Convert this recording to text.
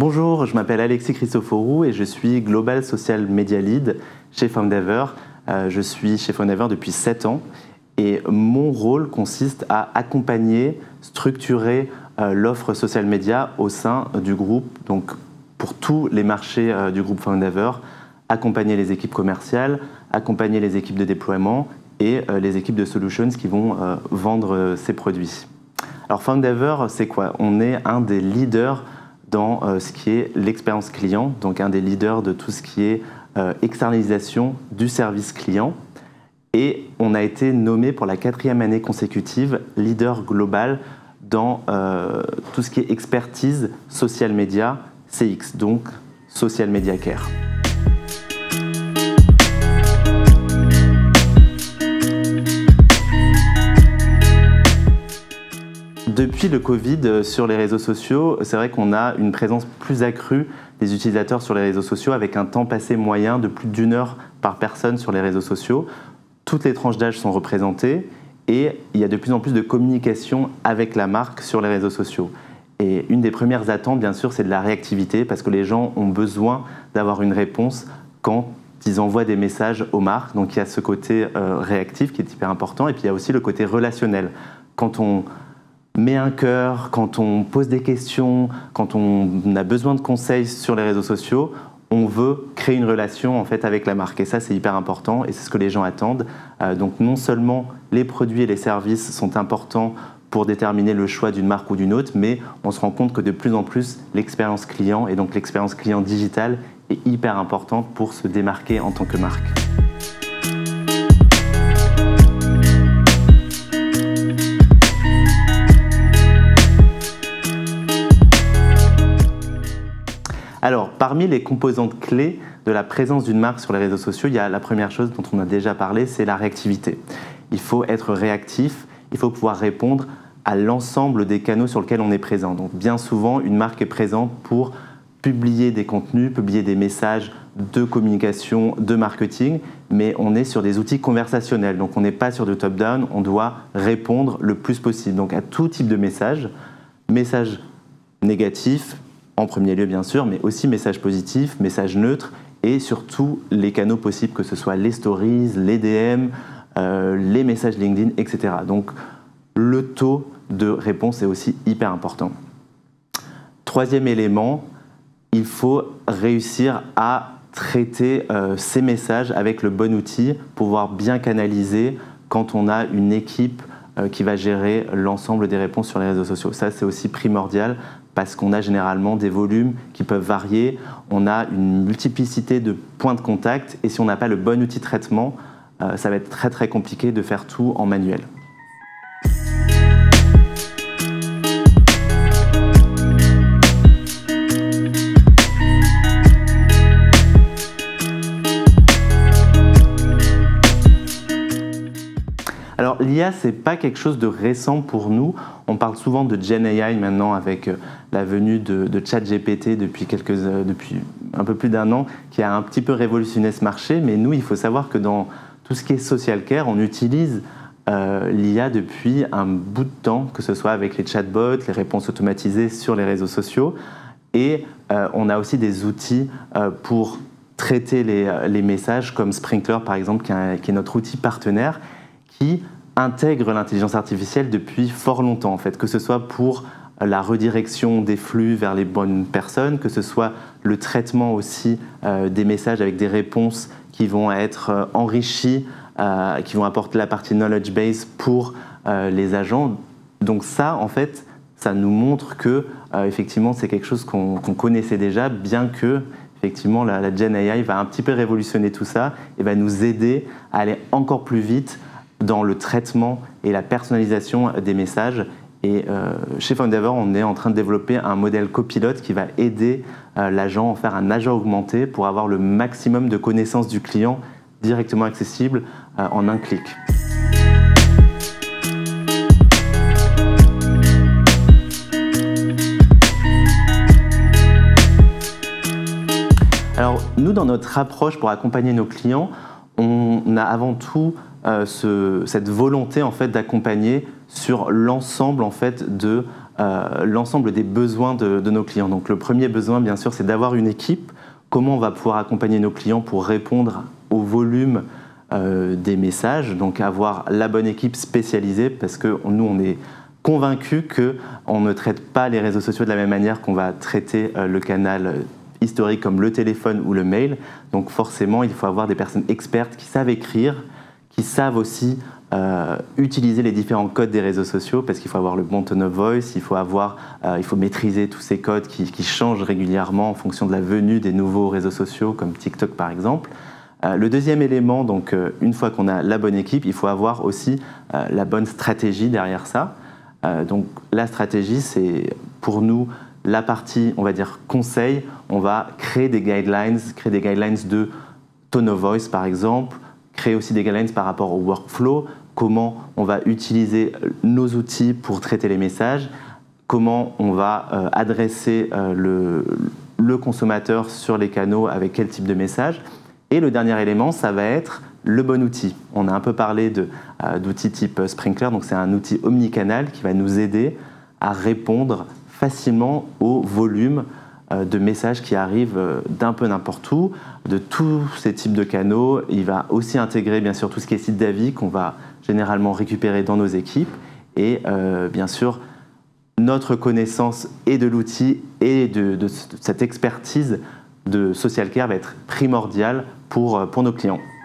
Bonjour, je m'appelle Alexis Christoforou et je suis Global Social Media Lead chez Foundaver. Je suis chez Foundaver depuis 7 ans et mon rôle consiste à accompagner, structurer l'offre social media au sein du groupe. Donc pour tous les marchés du groupe Foundaver, accompagner les équipes commerciales, accompagner les équipes de déploiement et les équipes de solutions qui vont vendre ces produits. Alors Foundaver, c'est quoi? On est un des leaders dans ce qui est l'expérience client, donc un des leaders de tout ce qui est externalisation du service client. Et on a été nommé pour la 4e année consécutive leader global dans tout ce qui est expertise social media CX, donc Social Media Care. Depuis le Covid sur les réseaux sociaux, c'est vrai qu'on a une présence plus accrue des utilisateurs sur les réseaux sociaux avec un temps passé moyen de plus d'1 heure par personne sur les réseaux sociaux. Toutes les tranches d'âge sont représentées et il y a de plus en plus de communication avec la marque sur les réseaux sociaux. Et une des premières attentes, bien sûr, c'est de la réactivité parce que les gens ont besoin d'avoir une réponse quand ils envoient des messages aux marques. Donc il y a ce côté réactif qui est hyper important et puis il y a aussi le côté relationnel. Quand on met un cœur, quand on pose des questions, quand on a besoin de conseils sur les réseaux sociaux, on veut créer une relation en fait avec la marque. Et ça, c'est hyper important et c'est ce que les gens attendent. Donc non seulement les produits et les services sont importants pour déterminer le choix d'une marque ou d'une autre, mais on se rend compte que de plus en plus, l'expérience client et donc l'expérience client digitale est hyper importante pour se démarquer en tant que marque. Alors, parmi les composantes clés de la présence d'une marque sur les réseaux sociaux, il y a la première chose dont on a déjà parlé, c'est la réactivité. Il faut être réactif, il faut pouvoir répondre à l'ensemble des canaux sur lesquels on est présent. Donc, bien souvent, une marque est présente pour publier des contenus, publier des messages de communication, de marketing, mais on est sur des outils conversationnels. Donc, on n'est pas sur du top-down, on doit répondre le plus possible. Donc, à tout type de messages négatifs, en premier lieu bien sûr, mais aussi messages positifs, messages neutres et surtout les canaux possibles, que ce soit les stories, les DM, les messages LinkedIn, etc. Donc le taux de réponse est aussi hyper important. Troisième élément, il faut réussir à traiter ces messages avec le bon outil pour pouvoir bien canaliser quand on a une équipe qui va gérer l'ensemble des réponses sur les réseaux sociaux. Ça, c'est aussi primordial parce qu'on a généralement des volumes qui peuvent varier, on a une multiplicité de points de contact et si on n'a pas le bon outil de traitement, ça va être très très compliqué de faire tout en manuel. Alors l'IA, c'est pas quelque chose de récent pour nous. On parle souvent de Gen AI maintenant avec la venue de ChatGPT depuis un peu plus d'1 an, qui a un petit peu révolutionné ce marché. Mais nous, il faut savoir que dans tout ce qui est social care, on utilise l'IA depuis un bout de temps, que ce soit avec les chatbots, les réponses automatisées sur les réseaux sociaux. Et on a aussi des outils pour traiter les messages, comme Sprinklr par exemple, qui est notre outil partenaire, qui intègre l'intelligence artificielle depuis fort longtemps, en fait, que ce soit pour la redirection des flux vers les bonnes personnes, que ce soit le traitement aussi des messages avec des réponses qui vont être enrichies, qui vont apporter la partie knowledge base pour les agents. Donc ça, en fait, ça nous montre que effectivement, c'est quelque chose qu'on connaissait déjà, bien que effectivement, la Gen AI va un petit peu révolutionner tout ça et va nous aider à aller encore plus vite dans le traitement et la personnalisation des messages. Et chez Foundaver, on est en train de développer un modèle copilote qui va aider l'agent à en faire un agent augmenté pour avoir le maximum de connaissances du client directement accessible en un clic. Alors nous, dans notre approche pour accompagner nos clients, on a avant tout cette volonté en fait d'accompagner sur l'ensemble en fait de l'ensemble des besoins de nos clients. Donc le premier besoin, bien sûr, c'est d'avoir une équipe. Comment on va pouvoir accompagner nos clients pour répondre au volume des messages, donc avoir la bonne équipe spécialisée, parce que nous, on est convaincus qu'on ne traite pas les réseaux sociaux de la même manière qu'on va traiter le canal historique comme le téléphone ou le mail. Donc forcément, il faut avoir des personnes expertes qui savent écrire, qui savent aussi utiliser les différents codes des réseaux sociaux, parce qu'il faut avoir le bon tone of voice, il faut maîtriser tous ces codes qui changent régulièrement en fonction de la venue des nouveaux réseaux sociaux, comme TikTok par exemple. Le deuxième élément, donc une fois qu'on a la bonne équipe, il faut avoir aussi la bonne stratégie derrière ça. Donc la stratégie, c'est pour nous la partie, on va dire, conseil. On va créer des guidelines de tone of voice par exemple, créer aussi des guidelines par rapport au workflow, comment on va utiliser nos outils pour traiter les messages, comment on va adresser le consommateur sur les canaux avec quel type de message. Et le dernier élément, ça va être le bon outil. On a un peu parlé d'outils type Sprinklr, donc c'est un outil omnicanal qui va nous aider à répondre facilement au volume de messages qui arrivent d'un peu n'importe où, de tous ces types de canaux. Il va aussi intégrer bien sûr tout ce qui est site d'avis qu'on va généralement récupérer dans nos équipes et bien sûr notre connaissance et de l'outil et de cette expertise de Social Care va être primordiale pour nos clients.